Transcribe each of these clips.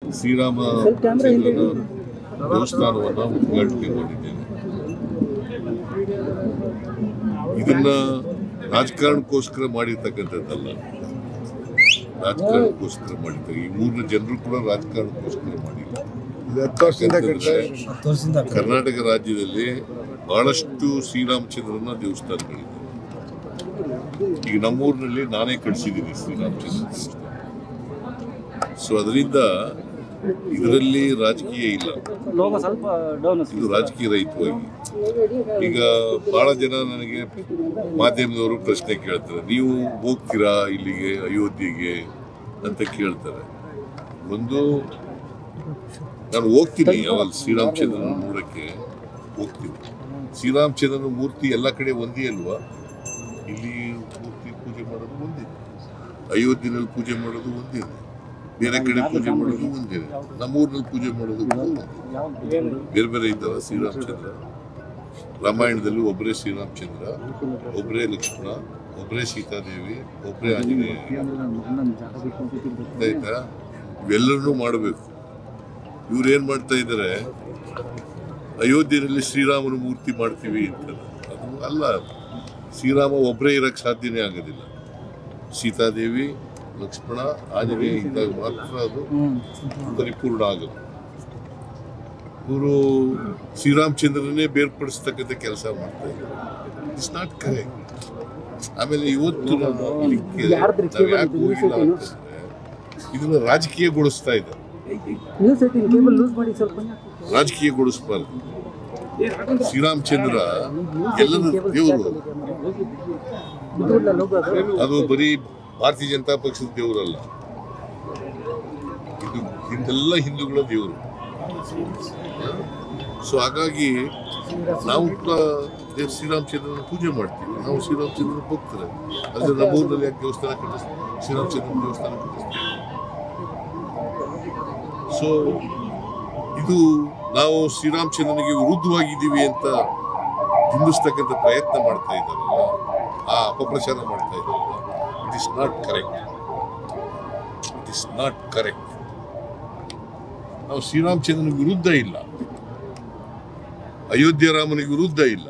ಶ್ರೀರಾಮ ದೇವಸ್ಥಾನವನ್ನು ಉದ್ಘಾಟನೆ ಮಾಡಿದ್ದೇನೆ. ಇದನ್ನ ರಾಜಕಾರಣಕ್ಕೋಸ್ಕರ ಮಾಡಿರ್ತಕ್ಕಂಥದ್ದಲ್ಲ, ರಾಜಕಾರಣಕ್ಕೋಸ್ಕರ ಮಾಡಿದ್ದಾರೆ. ಈ ಊರಿನ ಜನರು ಕೂಡ ರಾಜಕಾರಣಕ್ಕೋಸ್ಕರ ಮಾಡಿಲ್ಲ. ಕರ್ನಾಟಕ ರಾಜ್ಯದಲ್ಲಿ ಬಹಳಷ್ಟು ಶ್ರೀರಾಮಚಂದ್ರನ ದೇವಸ್ಥಾನಗಳಿದೆ. ಈಗ ನಮ್ಮೂರಿನಲ್ಲಿ ನಾನೇ ಕಟ್ಟಿಸಿದ್ದೀನಿ ಶ್ರೀರಾಮಚಂದ್ರ ದೇವಸ್ಥಾನ. ಸೊ ಅದರಿಂದ ಇದರಲ್ಲಿ ರಾಜಕೀಯ ಇಲ್ಲ, ಇದು ರಾಜಕೀಯ ರಹಿತವಾಗಿ. ಈಗ ಬಹಳ ಜನ ನನಗೆ ಮಾಧ್ಯಮದವರು ಪ್ರಶ್ನೆ ಕೇಳ್ತಾರೆ, ನೀವು ಹೋಗ್ತೀರಾ ಇಲ್ಲಿಗೆ ಅಯೋಧ್ಯೆಗೆ ಅಂತ ಕೇಳ್ತಾರೆ. ಒಂದು ನಾನು ಹೋಗ್ತೀನಿ, ಯಾವಾಗ ಶ್ರೀರಾಮಚಂದ್ರನ ನೋಡಕ್ಕೆ ಹೋಗ್ತೀನಿ. ಶ್ರೀರಾಮಚಂದ್ರನ ಮೂರ್ತಿ ಎಲ್ಲ ಕಡೆ ಒಂದೇ ಅಲ್ವಾ? ಇಲ್ಲಿ ಮೂರ್ತಿ ಪೂಜೆ ಮಾಡೋದು ಒಂದಿದೆ, ಅಯೋಧ್ಯೆಯಲ್ಲಿ ಪೂಜೆ ಮಾಡೋದು ಒಂದಿದೆ, ಬೇರೆ ಕಡೆ ಪೂಜೆ ಮಾಡೋದು ಒಂದಿದೆ, ನಮ್ಮೂರಿನಲ್ಲಿ ಪೂಜೆ ಮಾಡೋದು ಬೇರೆ ಬೇರೆ ಇದ್ದಾರೆ. ಶ್ರೀರಾಮಚಂದ್ರ ರಾಮಾಯಣದಲ್ಲಿ ಒಬ್ಬರೇ ಶ್ರೀರಾಮಚಂದ್ರ, ಒಬ್ಬರೇ ಲಕ್ಷ್ಮಣ, ಒಬ್ಬರೇ ಸೀತಾದೇವಿ, ಒಬ್ಬರೇ ಆಂಜನೇಯ. ಆಯ್ತಾ? ಇವೆಲ್ಲರೂ ಮಾಡಬೇಕು. ಇವ್ರು ಏನ್ ಮಾಡ್ತಾ ಇದ್ದಾರೆ, ಅಯೋಧ್ಯೆಯಲ್ಲಿ ಶ್ರೀರಾಮನ ಮೂರ್ತಿ ಮಾಡ್ತೀವಿ ಅಂತ. ಅದು ಅಲ್ಲ, ಶ್ರೀರಾಮ ಒಬ್ಬರೇ ಇರಕ್ಕೆ ಸಾಧ್ಯನೇ ಆಗೋದಿಲ್ಲ. ಸೀತಾದೇವಿ, ಲಕ್ಷ್ಮಣ, ಆಂಜನೇಯ ಇದ್ದಾಗ ಮಾತ್ರ ಅದು ಪರಿಪೂರ್ಣ ಆಗುತ್ತೆ. ಇವರು ಶ್ರೀರಾಮಚಂದ್ರನೇ ಬೇರ್ಪಡಿಸ್ತಕ್ಕಂಥ ಕೆಲಸ ಮಾಡ್ತಾ ಇದ್ದಾರೆ. It's not correct. ಆಮೇಲೆ ಇವತ್ತು ನಾವು ಯಾಕೆ ಹೋಗಿಲ್ಲ ಅಂತಂದ್ರೆ ಇದನ್ನ ರಾಜಕೀಯಗೊಳಿಸ್ತಾ ಇದ್ದಾರೆ. ರಾಜಕೀಯಗೊಳಿಸಬಾರ್ದು. ಶ್ರೀರಾಮಚಂದ್ರ ಎಲ್ಲರ ದೇವರು, ಅದು ಬರೀ ಭಾರತೀಯ ಜನತಾ ಪಕ್ಷದ ದೇವರಲ್ಲ, ಇದು ಹಿಂದೆಲ್ಲ ಹಿಂದೂಗಳ ದೇವರು. ಸೊ ಹಾಗಾಗಿ ನಾವು ಕೂಡ ಶ್ರೀರಾಮಚಂದ್ರನ ಪೂಜೆ ಮಾಡ್ತೀವಿ. ನಾವು ಶ್ರೀರಾಮಚಂದ್ರನ ಭಕ್ತರೆ. ಅದ್ರ ನಮ್ಮೂರಿನಲ್ಲಿ ಯಾಕೆ ದೇವಸ್ಥಾನ ಕಟ್ಟಿಸ್ತೀವಿ, ಶ್ರೀರಾಮಚಂದ್ರನ ದೇವಸ್ಥಾನ ಕಟ್ಟಿಸ್ತೀವಿ. ಸೊ ಇದು ನಾವು ಶ್ರೀರಾಮಚಂದ್ರನಿಗೆ ವಿರುದ್ಧವಾಗಿದ್ದೀವಿ ಅಂತ ಬಿಂಬಿಸ್ತಕ್ಕಂಥ ಪ್ರಯತ್ನ ಮಾಡ್ತಾ ಇದ್ದಾರಲ್ಲ, ಆ ಅಪಪ್ರಚಾರ ಮಾಡ್ತಾ ಇದ್ದಾರಲ್ಲ, it is not correct. It is not correct. ನಾವು ಶ್ರೀರಾಮಚಂದ್ರನ ವಿರುದ್ಧ ಇಲ್ಲ, ಅಯೋಧ್ಯ ರಾಮನಿಗೆ ವಿರುದ್ಧ ಇಲ್ಲ.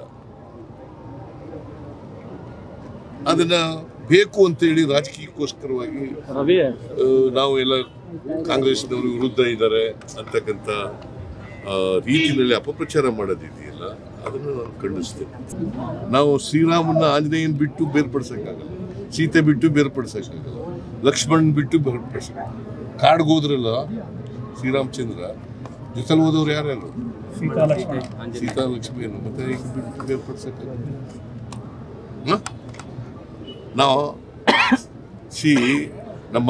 ಅದನ್ನ ಬೇಕು ಅಂತೇಳಿ ರಾಜಕೀಯಕ್ಕೋಸ್ಕರವಾಗಿ ನಾವು ಎಲ್ಲ ಕಾಂಗ್ರೆಸ್ನವರು ವಿರುದ್ಧ ಇದ್ದಾರೆ ಅಂತಕ್ಕಂಥ ರೀತಿಯಲ್ಲಿ ಅಪಪ್ರಚಾರ ಮಾಡೋದಿದೆಯಲ್ಲ, ಅದನ್ನು ನಾನು ಖಂಡಿಸ್ತೇನೆ. ನಾವು ಶ್ರೀರಾಮನ ಆಂಜನೇಯನ ಬಿಟ್ಟು ಬೇರ್ಪಡಿಸೋಕ್ಕಾಗಲ್ಲ, ಸೀತೆ ಬಿಟ್ಟು ಬೇರ್ಪಡಿಸೋಕ್ಕಾಗಲ್ಲ, ಲಕ್ಷ್ಮಣನ್ ಬಿಟ್ಟು ಬೇರ್ಪಡಿಸೋಕ್ಕಾಗಲ್ಲ. ಕಾಡ್ಗೆ ಹೋದ್ರಲ್ಲ ಶ್ರೀರಾಮಚಂದ್ರ, ಜೊತೆಲಿ ಹೋದವ್ರು ಯಾರ್ಯಾರು? ಸೀತಾ ಲಕ್ಷ್ಮಿಯನ್ನು ಮತ್ತೆ ಬಿಟ್ಟು ಬೇರ್ಪಡಿಸೋಕ್ಕಾಗಲ್ಲ. ನಾವು ನಮ್ಮ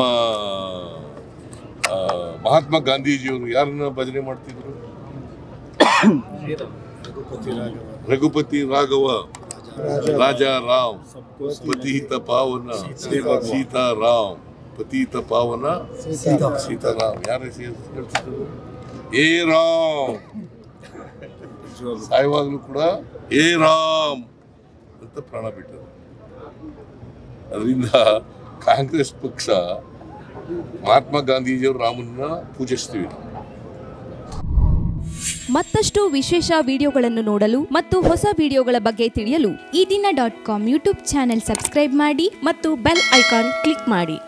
ಮಹಾತ್ಮ ಗಾಂಧೀಜಿಯವರು ಯಾರನ್ನ ಭಜನೆ ಮಾಡ್ತಿದ್ರು? ರಘುಪತಿ ರಾಘವ ರಾಜಾ ರಾಮ್ ಪತಿತ ಪಾವನ ಸೀತಾರಾಮ್, ಪತಿತ ಪಾವನ ಸೀತಾರಾಮ್. ಯಾರು ಹೇಳ್ತಿದ್ರು? ಏ ರಾಮ್. ಸಾಯುವಾಗಲೂ ಕೂಡ ಏ ರಾಮ್ ಅಂತ ಪ್ರಾಣ ಬಿಟ್ಟರು. ಅದರಿಂದ ಕಾಂಗ್ರೆಸ್ ಪಕ್ಷ ಮಹಾತ್ಮ ಗಾಂಧೀಜಿಯವರು ರಾಮನ್ನ ಪೂಜಿಸ್ತೀವಿ. ಮತ್ತಷ್ಟು ವಿಶೇಷ ವಿಡಿಯೋಗಳನ್ನು ನೋಡಲು ಮತ್ತು ಹೊಸ ವಿಡಿಯೋಗಳ ಬಗ್ಗೆ ತಿಳಿಯಲು ಈ ದಿನ .com ಯೂಟ್ಯೂಬ್ ಚಾನೆಲ್ ಸಬ್ಸ್ಕ್ರೈಬ್ ಮಾಡಿ ಮತ್ತು ಬೆಲ್ ಐಕಾನ್ ಕ್ಲಿಕ್ ಮಾಡಿ.